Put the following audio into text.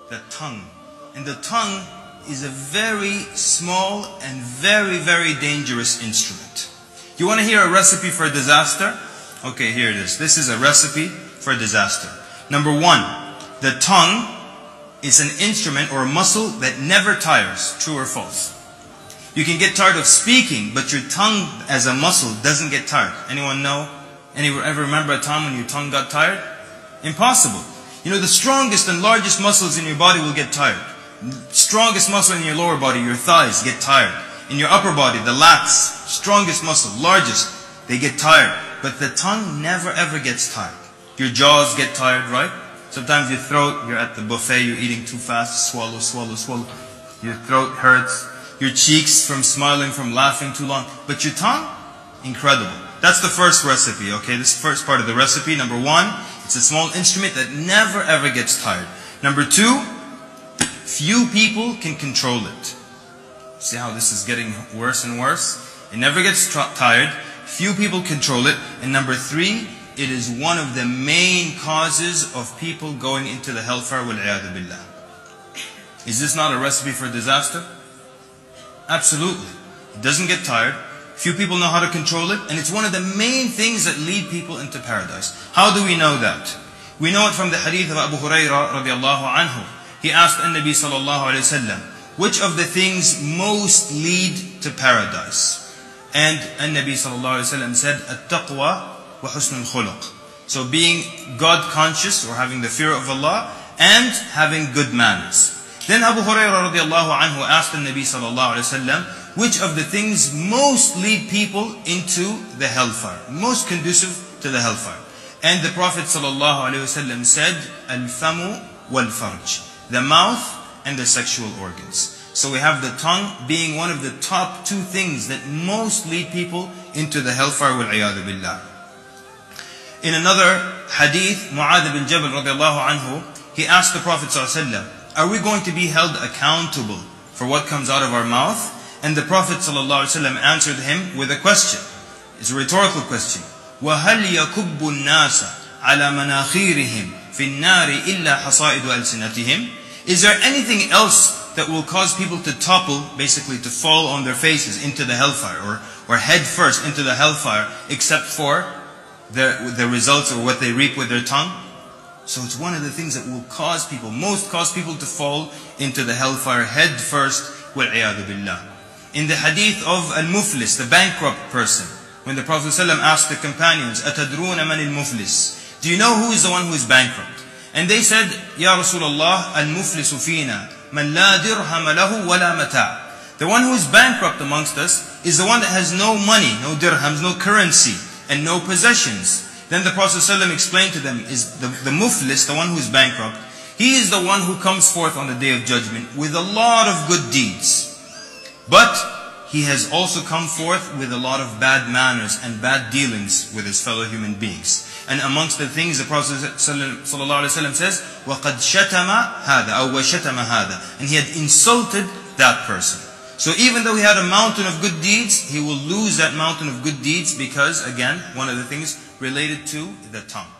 the tongue. And the tongue is a very small and very, very dangerous instrument. You want to hear a recipe for disaster? Okay, here it is. This is a recipe for disaster. Number one, the tongue is an instrument or a muscle that never tires. True or false? You can get tired of speaking, but your tongue as a muscle doesn't get tired. Anyone know? Anyone ever remember a time when your tongue got tired? Impossible. You know, the strongest and largest muscles in your body will get tired. Strongest muscle in your lower body, your thighs, get tired. In your upper body, the lats, strongest muscle, largest, they get tired. But the tongue never ever gets tired. Your jaws get tired, right? Sometimes your throat, you're at the buffet, you're eating too fast, swallow, swallow, swallow. Your throat hurts. Your cheeks from smiling, from laughing too long. But your tongue, incredible. That's the first recipe, okay? This first part of the recipe. Number one, it's a small instrument that never ever gets tired. Number two, few people can control it. See how this is getting worse and worse? It never gets tired. Few people control it. And number three, it is one of the main causes of people going into the hellfire, wal-'iyadhu billah. Is this not a recipe for disaster? Absolutely. It doesn't get tired. Few people know how to control it. And it's one of the main things that lead people into paradise. How do we know that? We know it from the hadith of Abu Hurairah radiallahu anhu. He asked An-Nabi sallallahu alayhi wa sallam, which of the things most lead to paradise? And An-Nabi sallallahu alayhi wa sallam said, At-taqwa wa husnul khuluq. So being God conscious or having the fear of Allah and having good manners. Then Abu Hurairah radiallahu anhu asked An-Nabi sallallahu alayhi wa sallam, which of the things most lead people into the hellfire? Most conducive to the hellfire. And the Prophet sallallahu alayhi wa sallam said, Al-famu wal-farj. The mouth and the sexual organs. So we have the tongue being one of the top two things that most lead people into the hellfire, wal-'iyadhu billah. In another hadith, Mu'adh bin Jabal radiallahu anhu, he asked the Prophet sallallahu alayhi wa sallam, are we going to be held accountable for what comes out of our mouth? And the Prophet ﷺ answered him with a question. It's a rhetorical question. وَهَلْ يَكُبُّ النَّاسَ عَلَى مَنَاخِيرِهِمْ فِي النَّارِ إِلَّا حَصَائِدُ أَلْسِنَتِهِمْ? Is there anything else that will cause people to topple, basically to fall on their faces into the hellfire, or head first into the hellfire, except for the results or what they reap with their tongue? So it's one of the things that will cause people, most cause people to fall into the hellfire head first, wal-'iyadhu billah. In the hadith of al-muflis, the bankrupt person, when the Prophet ﷺ asked the companions, أَتَدْرُونَ مَنِ الْمُفْلِسِ? Do you know who is the one who is bankrupt? And they said, Ya Rasulullah, al-muflisu fina, man la dirham lahu wa la mata'. The one who is bankrupt amongst us is the one that has no money, no dirhams, no currency, and no possessions. Then the Prophet ﷺ explained to them, is the muflis, the one who is bankrupt, he is the one who comes forth on the Day of Judgment with a lot of good deeds. But he has also come forth with a lot of bad manners and bad dealings with his fellow human beings. And amongst the things the Prophet ﷺ says, وَقَدْ شَتَمَ هَذَا أو وَشَتَمَ هَذَا. And he had insulted that person. So even though he had a mountain of good deeds, he will lose that mountain of good deeds because, again, one of the things related to the tongue.